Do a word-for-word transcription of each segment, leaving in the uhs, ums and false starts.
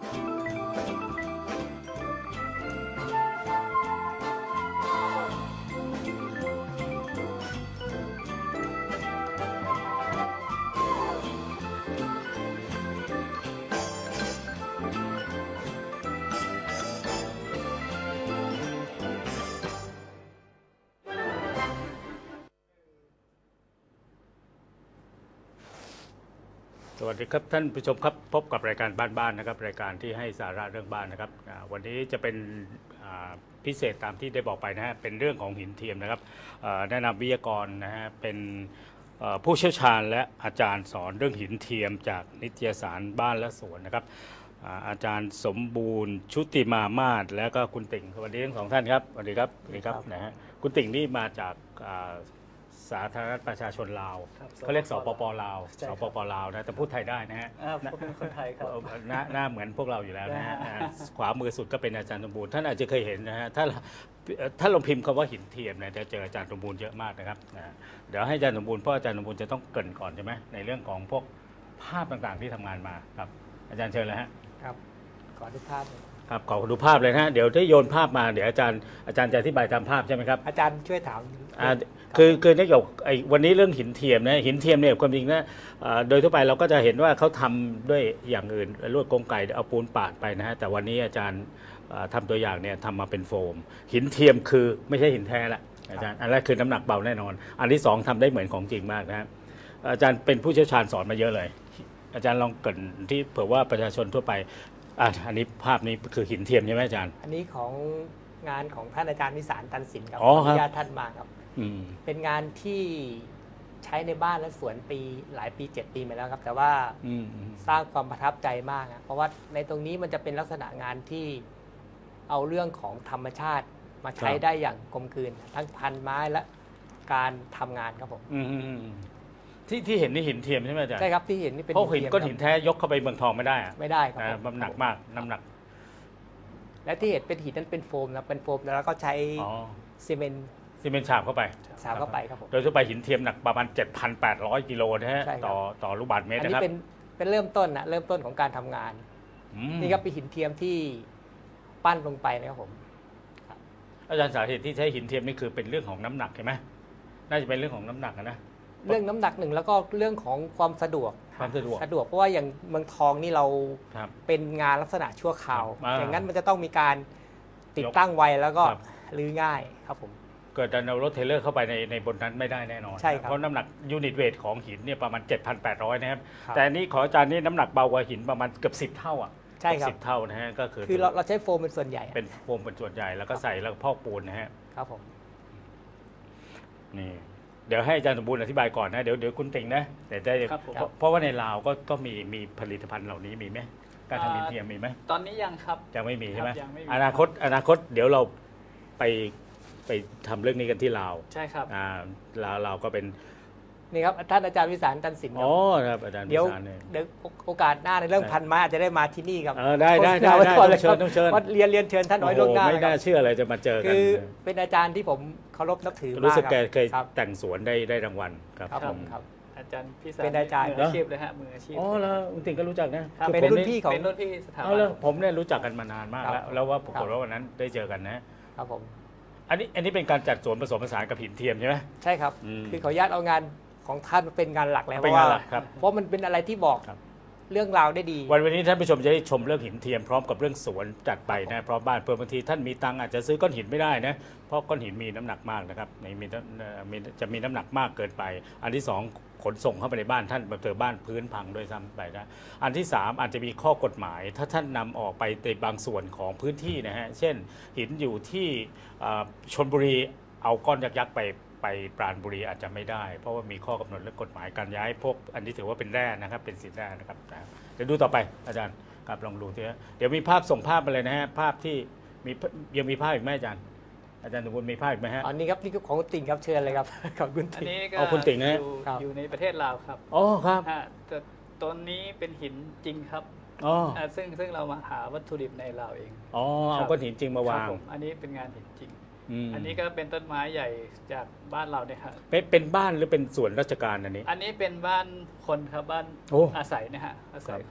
สวัสดีครับท่านผู้ชมครับพบกับรายการบ้านๆนะครับรายการที่ให้สาระเรื่องบ้านนะครับวันนี้จะเป็นพิเศษตามที่ได้บอกไปนะฮะเป็นเรื่องของหินเทียมนะครับแนะนำวิทยากรนะฮะเป็นผู้เชี่ยวชาญและอาจารย์สอนเรื่องหินเทียมจากนิตยสารบ้านและสวนนะครับอาจารย์สมบูรณ์ชุติมามาศและก็คุณติ่งสวัสดีทั้งสองท่านครับสวัสดีครับสวัสดีครับนะฮะคุณติ่งนี่มาจากสาธารณรัฐประชาชนลาวเขาเรียกสปปลาวสปปลาวนะแต่พูดไทยได้นะฮะเป็นคนไทยครับหน้าหน้าเหมือนพวกเราอยู่แล้วนะฮะขวามือสุดก็เป็นอาจารย์สมบูรณ์ท่านอาจจะเคยเห็นนะฮะถ้าถ้าลงพิมพ์คำว่าหินเทียมเนี่ยจะเจออาจารย์สมบูรณ์เยอะมากนะครับเดี๋ยวให้อาจารย์สมบูรณ์เพราะอาจารย์สมบูรณ์จะต้องเกริ่นก่อนใช่ไหมในเรื่องของพวกภาพต่างๆที่ทำงานมาครับอาจารย์เชิญเลยฮะครับขอดูภาพครับขอดูภาพเลยนะฮะเดี๋ยวที่โยนภาพมาเดี๋ยวอาจารย์อาจารย์จะอธิบายตามภาพใช่ไหมครับอาจารย์ช่วยถามคือคือนี่เกี่ยวไอ้วันนี้เรื่องหินเทียมนะหินเทียมเนี่ยความจริงนะโดยทั่วไปเราก็จะเห็นว่าเขาทำด้วยอย่างอื่นลวดกงไก่เอาปูนปาดไปนะฮะแต่วันนี้อาจารย์ทำตัวอย่างเนี่ยทำมาเป็นโฟมหินเทียมคือไม่ใช่หินแท้ละอาจารย์อันแรกคือน้ำหนักเบาแน่นอนอันที่สองทำได้เหมือนของจริงมากนะฮะอาจารย์เป็นผู้เชี่ยวชาญสอนมาเยอะเลยอาจารย์ลองเกริ่นที่เผื่อว่าประชาชนทั่วไปอันนี้ภาพนี้คือหินเทียมใช่ไหมอาจารย์อันนี้ของงานของท่านอาจารย์วิสารตันสินครับขออนุญาตท่านมาครับเป็นงานที่ใช้ในบ้านและสวนปีหลายปีเจ็ดปีมาแล้วครับแต่ว่าสร้างความประทับใจมากเพราะว่าในตรงนี้มันจะเป็นลักษณะงานที่เอาเรื่องของธรรมชาติมาใช้ได้อย่างกลมกลืนทั้งพันไม้และการทำงานครับผมที่ที่เห็นนี่หินเทียมใช่ไหมอาจารย์ใช่ครับที่เห็นนี่เป็นเพราะหินก้อนหินแท้ยกเข้าไปเมืองทองไม่ได้ไม่ได้ครับน้ำหนักมากน้ำหนักและที่เห็นเป็นหินนั้นเป็นโฟมนะเป็นโฟมแล้วก็ใช้ซีเมนต์ซีเมนต์ฉาบเข้าไปฉาบเข้าไปครับผมโดยทั่วไปหินเทียมหนักประมาณ เจ็ดพันแปดร้อย กิโลนะฮะต่อต่อลูกบาศก์เมตรนะครับอันนี้เป็นเป็นเริ่มต้นนะเริ่มต้นของการทำงานนี่ครับเป็นหินเทียมที่ปั้นลงไปนะครับผมอาจารย์สาเหตุที่ใช้หินเทียมนี่คือเป็นเรื่องของน้ำหนักใช่ไหมน่าจะเป็นเรื่องของน้ำหนักนะเรื่องน้ำหนักหนึ่งแล้วก็เรื่องของความสะดวกความสะดวกสะดวกเพราะว่าอย่างเมืองทองนี่เราเป็นงานลักษณะชั่วคราวอย่างนั้นมันจะต้องมีการติดตั้งไว้แล้วก็รื้อง่ายครับผมเกิดจะเอารถเทเลอร์เข้าไปในในบนนั้นไม่ได้แน่นอนใช่ครับเพราะน้ำหนักยูนิตเวทของหินเนี่ยประมาณ เจ็ดพันแปดร้อย นะครับแต่นี่ขออาจารย์นี่น้ำหนักเบากว่าหินประมาณเกือบสิบเท่าอ่ะใช่ครับสิบเท่านะฮะก็คือคือเราเราใช้โฟมเป็นส่วนใหญ่เป็นโฟมเป็นส่วนใหญ่แล้วก็ใส่แล้วพอกปูนนะฮะครับผมนี่เดี๋ยวให้อาจารย์สมบูรณ์อธิบายก่อนนะเดี๋ยวเดี๋ยวคุณติ่งนะแต่ได้เพราะว่าในลาวก็ก็มีมีผลิตภัณฑ์เหล่านี้มีไหมการทำหินเทียมมีไหมตอนนี้ยังครับยังไม่มีใช่ไหมอนาคตอนาคตเดี๋ยวเราไปไปทำเรื่องนี้กันที่ลาวใช่ครับอ่าลาวเราก็เป็นนี่ครับท่านอาจารย์วิสารตันสินอ๋อครับอาจารย์วิสารเนี่ยเดี๋ยวโอกาสหน้าในเรื่องพันไม้อาจจะได้มาที่นี่ครับได้ได้ได้ต้องเชิญต้องเชิญเรียนเรียนเชิญท่านน้อยล่วงหน้าไม่น่าเชื่ออะไรจะมาเจอกันคือเป็นอาจารย์ที่ผมเคารพนับถือรู้สึกแกเคยแต่งสวนได้ได้รางวัลครับผมครับอาจารย์พี่สารเป็นอาจารย์มืออาชีพเลยฮะมืออาชีพอ๋อแล้วคุณติ่งก็รู้จักนะเป็นรุ่นพี่ของเป็นรุ่นพี่สถาบันผมเนี่ยรู้จักกันมานานมากแล้วแล้วว่าปรากฏว่าวันนั้นได้เจอกันนะครับผมอันนี้อันนี้เป็นการจัดสวนผสมผสานกับหินเทียมใช่ไหมใช่ครับคือขออนุญาตเอางานของท่านเป็นงานหลักแล้วเพราะว่าเพราะมันเป็นอะไรที่บอกเรื่องราวได้ดีวันวันนี้ท่านผู้ชมจะได้ชมเรื่องหินเทียมพร้อมกับเรื่องสวนจัดไปนะพร้อมบ้านเพื่อบางทีท่านมีตังอาจจะซื้อก้อนหินไม่ได้นะเพราะก้อนหินมีน้ำหนักมากนะครับมีมีจะมีน้ำหนักมากเกินไปอันที่สองขนส่งเข้าไปในบ้านท่านเจอบ้านพื้นพังด้วยซ้ำไปนะอันที่สามอาจจะมีข้อกฎหมายถ้าท่านนำออกไปในบางส่วนของพื้นที่นะฮะเช่นหินอยู่ที่ชลบุรีเอาก้อนยักษ์ๆไปไปปราณบุรีอาจจะไม่ได้เพราะว่ามีข้อกำหนดเรื่องกฎหมายการย้ายพวกอันนี้ถือว่าเป็นแร่นะครับเป็นสินแร่นะครับเดี๋ยวดูต่อไปอาจารย์ครับลองดูทีนะเดี๋ยวมีภาพส่งภาพมาเลยนะฮะภาพที่มียังมีภาพอีกไหมอาจารย์อาจารย์สมบูรณ์มีภาพอีกไหมฮะอันนี้ครับนี่คือของติ่งครับเชิญเลยครับขอบคุณอันนี้ก็คุณติ่งนะอยู่ในประเทศลาวครับอ๋อครับแต่ต้นนี้เป็นหินจริงครับอ๋อซึ่งซึ่งเรามาหาวัตถุดิบในลาวเองอ๋อเอาก้อนหินจริงมาวางอันนี้เป็นงานหินจริงอันนี้ก็เป็นต้นไม้ใหญ่จากบ้านเราเนี่ยครับเป็นบ้านหรือเป็นส่วนราชการอันนี้อันนี้เป็นบ้านคนครับบ้านอาศัยนะฮะอาศัยของ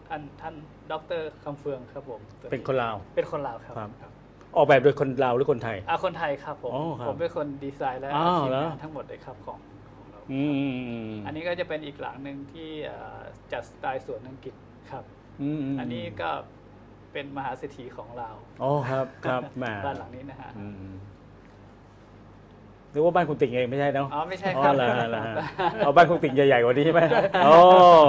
อันท่านดรคำเฟืองครับผมตัวเป็นคนลาวเป็นคนลาวครับครับครับออกแบบโดยคนลาวหรือคนไทยอ่าคนไทยครับผมอ๋อครับผมเป็นคนดีไซน์และอ้าวทีมเหรองานทั้งหมดเลยครับของของเราอืมอันนี้ก็จะเป็นอีกหลังหนึ่งที่เอ่อจัดสไตล์สวนอังกฤษครับอืมอันนี้ก็เป็นมหาเศรษฐีของเราอ๋อครับครับแหมบ้านหลังนี้นะฮะอืมหรือว่าบ้านคุณติ่งเองไม่ใช่เนาะอ๋อไม่ใช่อ๋ครัอบ เหรอเหรอฮะเอาบ้านคุณติ่งใหญ่ๆกว่านี้ใช่ไหมอ๋อ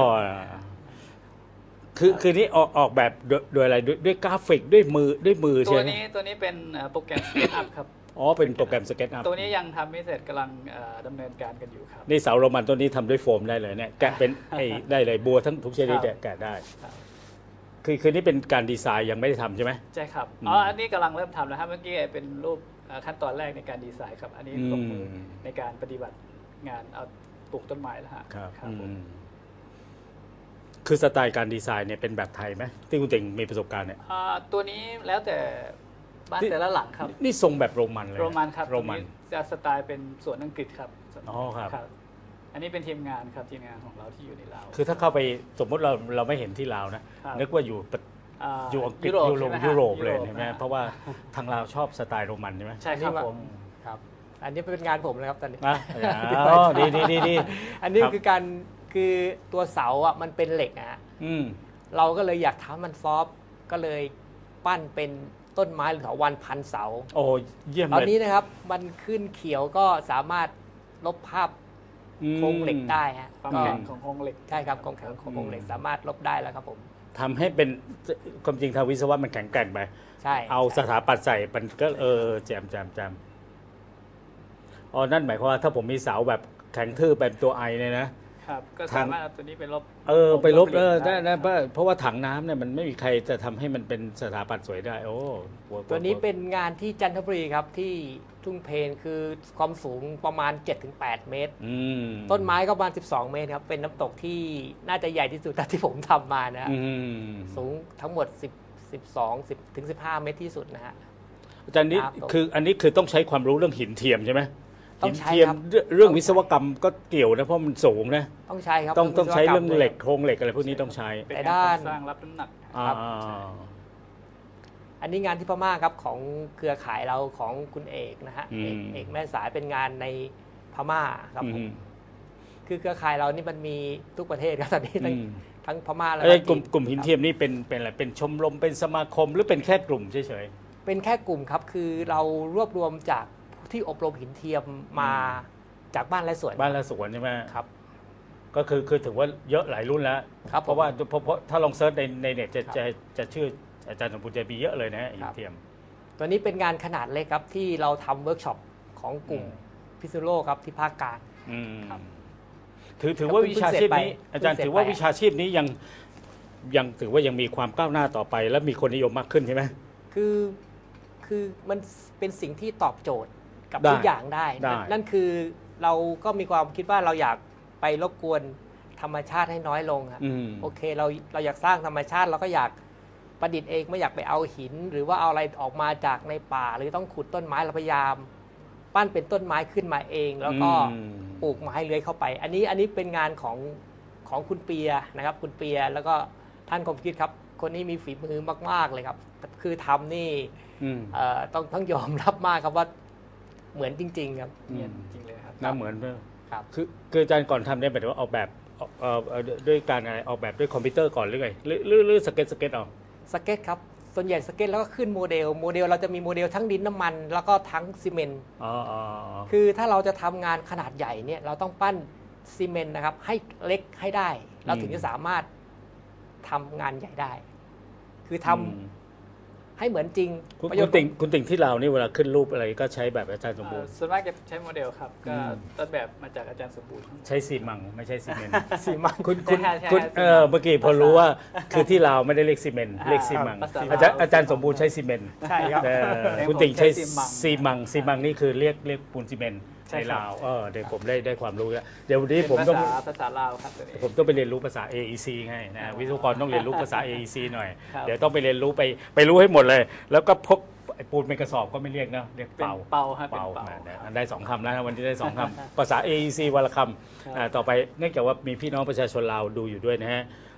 คือคือนี่ออกออกแบบโดยโดยอะไรด้วยด้วยกราฟิกด้วยมือด้วยมือตัใช่วไหมนี้ตัวนี้เป็นเอ่อโปรแกรม SketchUp ครับอ๋อเป็นโปรแกรมสเก็ตอัพตัวนี้ยังทำไม่เสร็จกำลังเอ่อดำเนินการกันอยู่ครับนี่เสาโรมันต้นนี้ทำด้วยโฟมได้เลยเนี่ยแกะเป็นไอ้ได้เลยบัวทั้งทุกชนิดเนี่ยแกะได้ครับคือคือนี่เป็นการดีไซน์ยังไม่ได้ทำใช่ไหมใช่ครับอืมอ๋ออันนี้กำลังเริ่มทำแล้วครับเมื่อกี้เป็นรูปเอ่อขั้นตอนแรกในการดีไซน์ครับ อันนี้ลงมืออมในการปฏิบัติงานเอาปลูกต้นไม้แล้วฮะครับครับผมอืมคือสไตล์การดีไซน์เนี่ยเป็นแบบไทยไหมที่คุณติ่งมีประสบการณ์เนี่ยอ่าตัวนี้แล้วแต่บ้านแต่ละหลังครับนี่ทรงแบบโรมันเลยะโรมันครับโรมันตัวนี้จะสไตล์เป็นสวนอังกฤษครับอ๋อครับอันนี้เป็นทีมงานครับทีมงานของเราที่อยู่ในลาวคือถ้าเข้าไปสมมติเราเราไม่เห็นที่ลาวนะครับ นึกว่าอยู่ประาอยู่อังกฤษยุโรปยุโรปใช่ไหมฮะยุโรปเลยปใช่ไหมนฮเพราะว่าทางลาวชอบสไตล์โรมันใช่ไหมใช่ครับผมครับ อันนี้เป็นงานผมเลยครับตอนนี้นะอ๋อดีดีดีดีอันนี้ครับคือการคือตัวเสาอ่ะมันเป็นเหล็กนะฮะอืมเราก็เลยอยากทำมันซอฟต์ก็เลยปั้นเป็นต้นไม้หรือเถาวัลย์พันเสาโอ้เยี่ยมตอนเลยนี้นะครับมันขึ้นเขียวก็สามารถลบภาพอืมโครงเหล็กได้ฮะความก็แข็งของโครงเหล็กใช่ครับโครงแข็งของโครงเหล็กสามารถลบได้แล้วครับผมทำให้เป็นความจริงทางวิศวะมันแข็งแกร่งไปใช่เอาสถาปัตย์ใส่มันก็เออแจมแจมแจมอ๋อนั่นหมายความว่าถ้าผมมีเสาแบบแข็งทื่อเป็นตัวไอเนี่ยนะครับก็สามารถเอาตัวนี้ไปลบเออไปลบเออหได้ล็กได้เพราะเพราะว่าถังน้ำเนี่ยมันไม่มีใครจะทำให้มันเป็นสถาปัตย์สวยได้ โอ้ตัวนี้เป็นงานที่จันทบุรีครับที่ทุ่งเพนคือความสูงประมาณ เจ็ดถึงแปด เมตรอืมต้นไม้ก็ประมาณสิบสอง เมตรครับเป็นน้ำตกที่น่าจะใหญ่ที่สุดเท่าที่ผมทำมานะฮะอืมสูงทั้งหมด10 12 10ถึงสิบห้า เมตรที่สุดนะฮะอาจารย์นี่ครับคืออันนี้คือต้องใช้ความรู้เรื่องหินเทียมใช่ไหมต้องหินใช้เทียมครับเรื่องเรื่องวิศวกรรมก็เกี่ยวนะเพราะมันสูงนะต้องใช้ครับต้องต้องใช้วิศวกเรื่องมเหล็กโครงเหล็กอะไรพวกนี้ต้องใช้เป็นแต่งานด้านโครงสร้างรับน้ำหนักครับอ่าอันนี้งานที่พม่าครับของเครือข่ายเราของคุณเอกนะฮะอืมเอกเอกแม่สายเป็นงานในพม่าครับผอืมมคือเครือข่ายเรานี่มันมีทุกประเทศครับตอนนี้ทั้งอืมทั้งพม่าและไอ้จีกลุ่มกลุ่มหินเทียมนี่เป็นเป็นอะไรเป็นชมรมเป็นสมาคมหรือเป็นแค่กลุ่มเฉยเป็นแค่กลุ่มครับ คือเรารวบรวมจากที่อบรมหินเทียมมาจากบ้านและสวนๆบ้านละสวนใช่ไหมครับก็คือคือถือว่าเยอะหลายรุ่นแล้วครับเพราะว่าเพราะเพราะถ้าลองเซิร์ชในในเน็ตจะครับจะจะชื่ออาจารย์สมบูรณ์ใจมีเยอะเลยนะหิคน รับเทียมตัวนี้เป็นงานขนาดเล็กครับที่เราทำเวิร์กช็อปของกลุ่มอืมพิซซูโลครับที่ภาคกลางอืมครับถือถือว่าก็เพิ่งวิชาชีพนี้เสร็จไปอาจารย์เพิ่งเสร็จถือว่าไปวิชาชีพนี้ยังยังถือว่ายังมีความก้าวหน้าต่อไป และมีคนนิยมมากขึ้นใช่ไหมคือคือมันเป็นสิ่งที่ตอบโจทย์กับได้ทุกอย่างได้ได้นั่นนั่นคือเราก็มีความคิดว่าเราอยากไปรบกวนธรรมชาติให้น้อยลงอะอืมโอเคเราเราอยากสร้างธรรมชาติเราก็อยากประดิษฐ์เองไม่อยากไปเอาหิน หรือว่าเอาอะไรออกมาจากในป่า หรือต้องขุดต้นไม้เราพยายาม ปั้นเป็นต้นไม้ขึ้นมาเอง แล้วก็อืมปลูกไม้เลื้อยเข้าไป อันนี้อันนี้เป็นงานของของคุณเปียนะครับ คุณเปียแล้วก็ท่านคมคิดครับ คนนี้มีฝีมือมาก ๆเลยครับ คือทำนี่อืมเอ่อต้องต้องยอมรับมากครับว่าเหมือนจริง ๆ ครับเนียนจริงเลยครับน่าเหมือนครับคือคืออาจารย์ก่อนทำเนี่ยหมายถึงว่าออกแบบเอ่อเอ่อเอ่อด้วยการอะไรออกแบบด้วยคอมพิวเตอร์ก่อนหรือไงหรือหรือหรือสเก็ตสเก็ตเอาสเก็ตครับ ส่วนใหญ่สเก็ตแล้วก็ขึ้นโมเดล โมเดลเราจะมีโมเดลทั้งดินน้ำมัน แล้วก็ทั้งซีเมนต์อ๋ออ๋ออ๋อคือถ้าเราจะทำงานขนาดใหญ่เนี่ยเราต้องปั้นซีเมนต์นะครับให้เล็กให้ได้ เราถึงจะสามารถทำงานใหญ่ได้ คือทำอืมให้เหมือนจริงคุณประโยคุชณน์ติ่งคุณติ่งที่เรานี่เวลาขึ้นรูปอะไรก็ใช้แบบอาจารย์สมบูรณ์เอ่อส่วนมากจะใช้โมเดลครับ ก็อืมต้นแบบมาจากอาจารย์สมบูรณ์ใช้ซีมังไม่ใช่ซีเมนต์สีมันคุณคุณใช่ใช่คุณใช่เออเมื่อกี้พอรู้ว่าคือที่เราวไม่ได้เรียกซีเมนต์เรียกซีมังภาษาอาจารย์ลาวอาจารย์สมบูรณ์ใช้ซีเมนต์ใช่ครับแต่แต่คุณติ่งใช้ผมใช้ซีมังซีมังซีมังนี่คือเรียกเรียกปูนซีเมนต์ใช่ในครับลาวเออเดี๋ยวผมได้ได้ความรู้แล้วเดี๋ยววันนี้เป็นผมภาต้องษาภาษาลาวครับตัวนี้ผมต้องไปเรียนรู้ภาษา เอ อี ซี ให้นะวิศวกรต้องเรียนรู้ภาษา เอ อี ซี หน่อยครับเดี๋ยวต้องไปเรียนรู้ไปไปรู้ให้หมดเลย แล้วก็พกไอ้ปูนเป็นกระสอบก็ไม่เรียกนะเรียกเป็นเป่าเป่าฮะเป็นเป่าเป่านะได้สองคำแล้วนะวันนี้ได้สองคำภาษา เอ อี ซี วันละคำอ่าต่อไปเนื่องจากว่ามีพี่น้องประชาชนลาวดูอยู่ด้วยนะฮะ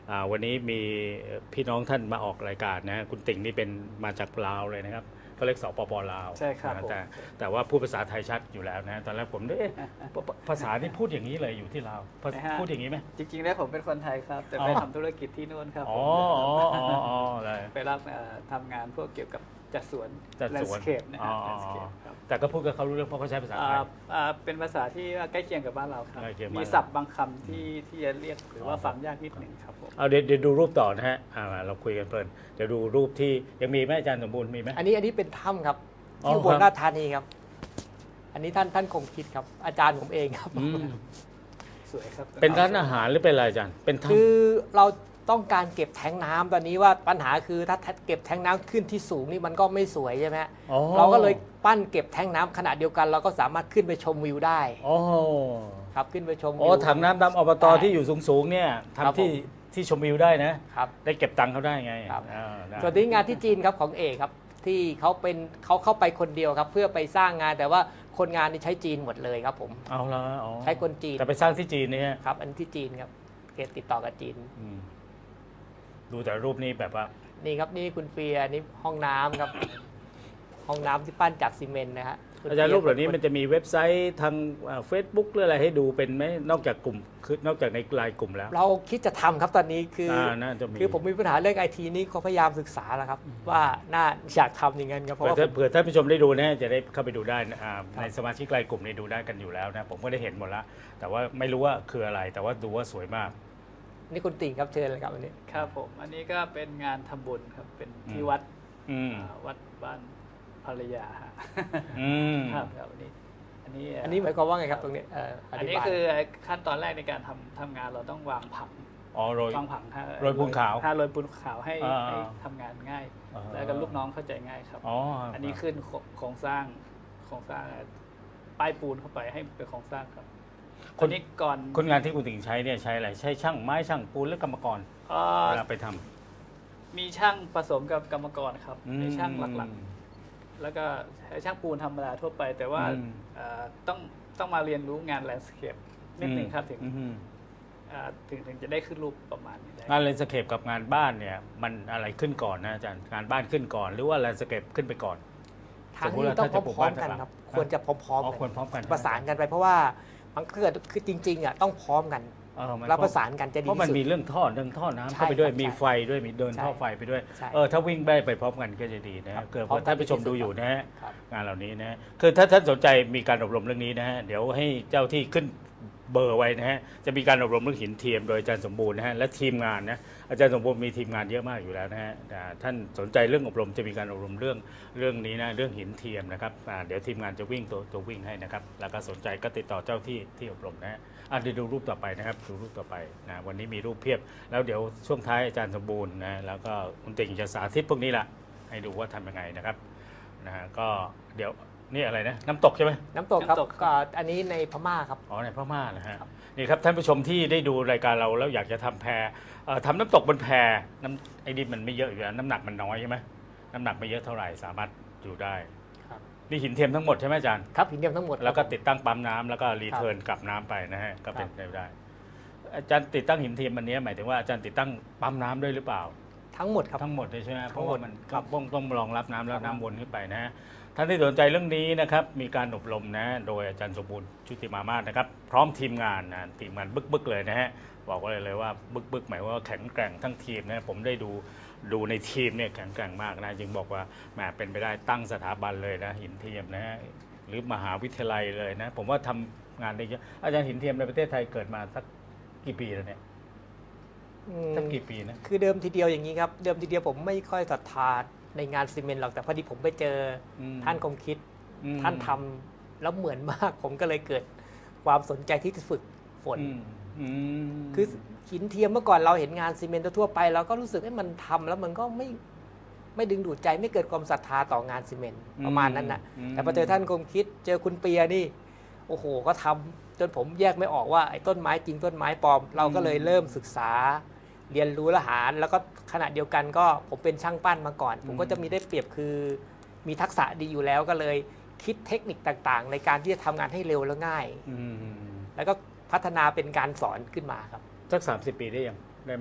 วันนี้มีพี่น้องท่านมาออกรายการนะคุณติ่งนี่เป็นมาจากลาวเลยนะครับก็เรียกสปปลาวใช่ครับแต่แต่ว่าพูดภาษาไทยชัดอยู่แล้วนะตอนแรกผมเอ๊ะภาษาที่พูดอย่างนี้เลยอยู่ที่ลาวพูดอย่างนี้ไหมจริงๆแล้วผมเป็นคนไทยครับแต่ไปทำธุรกิจที่นู่นครับอ๋ออ๋ออ๋อเลยไปรับทำงานพวกเกี่ยวกับจัดสวนจัดสวนนะฮะแต่ก็พูดกับเขารู้เรื่องเพราะเขาใช้ภาษาไทยเป็นภาษาที่ใกล้เคียงกับบ้านเราครับมีศัพท์บางคำที่ที่จะเรียกหรือว่าฟังยากนิดหนึ่งครับผมเอาเดี๋ยวดูรูปต่อนะฮะเราคุยกันเพลินเดี๋ยวดูรูปที่ยังมีไหมอาจารย์สมบูรณ์มีไหมอันนี้อันนี้เป็นถ้ำครับที่อุบลราชธานีครับอันนี้ท่านท่านคงคิดครับอาจารย์ผมเองครับสวยครับเป็นร้านอาหารหรือเป็นอะไรอาจารย์เป็นถ้ำคือเราต้องการเก็บแทงน้ำตอนนี้ว่าปัญหาคือถ้าเก็บแทงน้ำขึ้นที่สูงนี่มันก็ไม่สวยใช่ไหมเราก็เลยปั้นเก็บแทงน้ำขนาดเดียวกันเราก็สามารถขึ้นไปชมวิวได้อ๋อครับขึ้นไปชมวิวอ๋อถังน้ำดำอบตที่อยู่สูงๆเนี่ยทำที่ที่ชมวิวได้นะครับได้เก็บตังค์เขาได้ไงส่วนที่งานที่จีนครับของเอกครับที่เขาเป็นเขาเข้าไปคนเดียวครับเพื่อไปสร้างงานแต่ว่าคนงานนี่ใช้จีนหมดเลยครับผมเอาละใช้คนจีนแต่ไปสร้างที่จีนนี่ครับอันที่จีนครับเกติดต่อกับจีนดูแต่รูปนี้แบบว่านี่ครับนี่คุณเฟียนี่ห้องน้ำครับห้องน้ำที่ปั้นจากซีเมนต์นะฮะอาจารย์รูปเหล่านี้มันจะมีเว็บไซต์ทางเฟซบุ๊กหรืออะไรให้ดูเป็นไหมนอกจากกลุ่มคือนอกจากในไลน์กลุ่มแล้วเราคิดจะทำครับตอนนี้คือคือผมมีปัญหาเรื่องไอทีนี่เขาพยายามศึกษาแล้วครับว่าน่าอยากทำอย่างนั้นครับเพราะว่าเผื่อท่านผู้ชมได้ดูนะจะได้เข้าไปดูได้ในสมาชิกไลน์กลุ่มนี้ดูได้กันอยู่แล้วนะผมก็ได้เห็นหมดแล้วแต่ว่าไม่รู้ว่าคืออะไรแต่ว่าดูว่าสวยมากนี่คุณติ่งครับเชิญเลยครับอันนี้ครับผมอันนี้ก็เป็นงานทำบุญครับเป็นที่วัดวัดบ้านภรรยาครับครับอันนี้อันนี้อันนี้หมายความว่าไงครับตรงนี้อันนี้คือขั้นตอนแรกในการทำทำงานเราต้องวางผังอ๋อโรยวางผังโรยปูนขาวถ้าโรยปูนขาวให้ให้ทำงานง่ายแล้วกับลูกน้องเข้าใจง่ายครับอันนี้ขึ้นโครงสร้างโครงสร้างป้ายปูนเข้าไปให้เป็นโครงสร้างครับคนนี้ก่อนคนงานที่คุณติ่งใช้เนี่ยใช้อะไรใช้ช่างไม้ช่างปูนหรือกรรมกรเวลาไปทำมีช่างผสมกับกรรมกรครับในช่างหลักๆแล้วก็ใช้ช่างปูนธรรมดาทั่วไปแต่ว่าต้องต้องมาเรียนรู้งานแลนด์สเคปนิดหนึ่งครับถึงถึงถึงจะได้ขึ้นรูปประมาณนี้งานแลนด์สเคปกับงานบ้านเนี่ยมันอะไรขึ้นก่อนนะอาจารย์งานบ้านขึ้นก่อนหรือว่าแลนด์สเคปขึ้นไปก่อนทางนี้ต้องพร้อมกันครับควรจะพร้อมๆควรพร้อมกันประสานกันไปเพราะว่ามันเกิดคือจริงๆอ่ะต้องพร้อมกันแล้วประสานกันจะดีเพราะมันมีเรื่องท่อเรื่องท่อน้ำเข้าไปด้วยมีไฟด้วยมีเดินท่อไฟไปด้วยเออถ้าวิ่งได้ไปพร้อมกันก็จะดีนะเกิดว่าท่านผู้ชมดูอยู่นะฮะงานเหล่านี้นะคือถ้าท่านสนใจมีการอบรมเรื่องนี้นะฮะเดี๋ยวให้เจ้าที่ขึ้นเบอร์ไว้นะฮะจะมีการอบรมเรื่องหินเทียมโดยอาจารย์สมบูรณ์นะฮะและทีมงานนะอาจารย์สมบูรณ์มีทีมงานเยอะมากอยู่แล้วนะฮะท่านสนใจเรื่องอบรมจะมีการอบรมเรื่องเรื่องนี้นะเรื่องหินเทียมนะครับเดี๋ยวทีมงานจะวิ่งตัวตัววิ่งให้นะครับแล้วก็สนใจก็ติดต่อเจ้าที่ที่อบรมนะฮะอ่ะเดี๋ยวดูรูปต่อไปนะครับดูรูปต่อไปนะวันนี้มีรูปเพียบแล้วเดี๋ยวช่วงท้ายอาจารย์สมบูรณ์นะแล้วก็คุณติ่งจะสาธิตพวกนี้แหละให้ดูว่าทำยังไงนะครับนะฮะก็เดี๋ยวนี่อะไรนะน้ำตกใช่ไหมน้ำตกครับก็อันนี้ในพม่าครับอ๋อในพม่านะฮะนี่ครับท่านผู้ชมที่ได้ดูรายการเราแล้วอยากจะทำแพทำน้ำตกบนแพน้ำไอ้นี่มันไม่เยอะอยู่แล้วน้ำหนักมันน้อยใช่ไหมน้ำหนักไม่เยอะเท่าไหร่สามารถอยู่ได้นี่หินเทียมทั้งหมดใช่ไหมอาจารย์ครับหินเทียมทั้งหมดแล้วก็ติดตั้งปั๊มน้ำแล้วก็รีเทิร์นกลับน้ำไปนะฮะก็เป็นไปได้อาจารย์ติดตั้งหินเทียมอันนี้หมายถึงว่าอาจารย์ติดตั้งปั๊มน้ำด้วยหรือเปล่าทั้งหมดครับทั้งหมดเลยใช่ไหมเพราะว่ามันต้องต้องรองรับน้ำแล้วน้ำวนขึ้นไปนะฮะท่านที่สนใจเรื่องนี้นะครับมีการอบรมนะโดยอาจารย์สมบูรณ์ชุติมามาศนะครับพร้อมทีมงานนะทีมงานบึกๆเลยนะฮะบอกเลยเลยว่าบึกๆหมายว่าแข็งแกร่งทั้งทีมนะผมได้ดูดูในทีมเนี่ยแข็งแกร่งมากนะจึงบอกว่าแหมเป็นไปได้ตั้งสถาบันเลยนะหินเทียมนะฮะหรือมหาวิทยาลัยเลยนะผมว่าทำงานได้เยอะอาจารย์หินเทียมในประเทศไทยเกิดมาสักกี่ปีแล้วเนี่ยสักกี่ปีนะคือเดิมทีเดียวอย่างนี้ครับเดิมทีเดียวผมไม่ค่อยศรัทธาในงานซีเมนต์หรอกแต่พอดีผมไปเจอท่านคมคิดท่านทำแล้วเหมือนมากผมก็เลยเกิดความสนใจที่จะฝึกฝนคือหินเทียมเมื่อก่อนเราเห็นงานซีเมนต์ทั่วไปเราก็รู้สึกว่ามันทำแล้วมันก็ไม่ไม่ดึงดูดใจไม่เกิดความศรัทธาต่องานซีเมนต์ประมาณนั้นนะแต่พอเจอท่านคมคิดเจอคุณเปียนี่โอ้โหก็ทำจนผมแยกไม่ออกว่าไอ้ต้นไม้จริงต้นไม้ปลอมเราก็เลยเริ่มศึกษาเรียนรู้และหาแล้วก็ขณะเดียวกันก็ผมเป็นช่างปั้นมาก่อนผมก็จะมีได้เปรียบคือมีทักษะดีอยู่แล้วก็เลยคิดเทคนิคต่างๆในการที่จะทำงานให้เร็วและง่ายแล้วก็พัฒนาเป็นการสอนขึ้นมาครับสักสามสิบปีได้ยังได้ไหม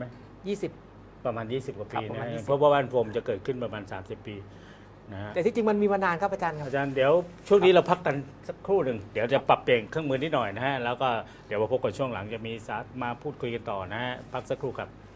ยี่สิบประมาณ ยี่สิบ กว่าปีครับประนะมาณยี่สิบเพราะว่าบ้านโฟมจะเกิดขึ้นประมาณ สามสิบ ปีนะฮะแต่ที่จริงมันมีมานานครับอาจารย์ครับอาจารย์เดี๋ยวช่วงนี้เราพักกันสักครู่หนึ่งเดี๋ยวจะปรับเปลี่ยนเครื่องมือนิดหน่อยนะฮะแล้วก็เดี๋ยวมาพบกันช่วงหลังจะมีสาระมาพูดคุยกันต่อนะฮะพักสักครู่ครับ